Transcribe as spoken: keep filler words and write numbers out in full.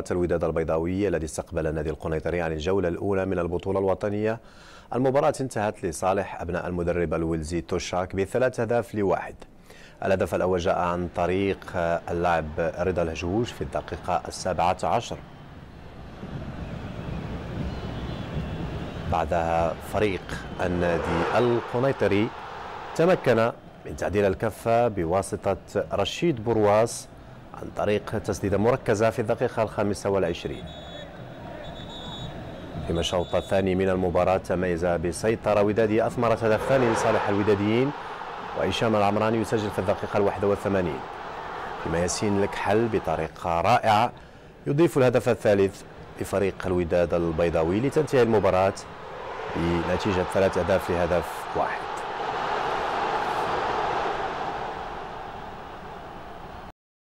الوداد البيضاوي الذي استقبل النادي القنيطري عن الجولة الأولى من البطولة الوطنية. المباراة انتهت لصالح أبناء المدرب الويلزي توشاك بثلاث أهداف لواحد. الهدف الأول جاء عن طريق اللاعب رضا الهجوج في الدقيقة السابعة عشر. بعدها فريق النادي القنيطري تمكن من تعديل الكفة بواسطة رشيد برواس عن طريق تسديدة مركزة في الدقيقة الخامسة والعشرين. فيما الشوط الثاني من المباراة تميز بسيطرة ودادية أثمرت هدف ثاني لصالح الوداديين، وهشام العمراني يسجل في الدقيقة الواحدة والثمانين. فيما ياسين الكحل بطريقة رائعة يضيف الهدف الثالث لفريق الوداد البيضاوي لتنتهي المباراة بنتيجة ثلاث أهداف لهدف واحد.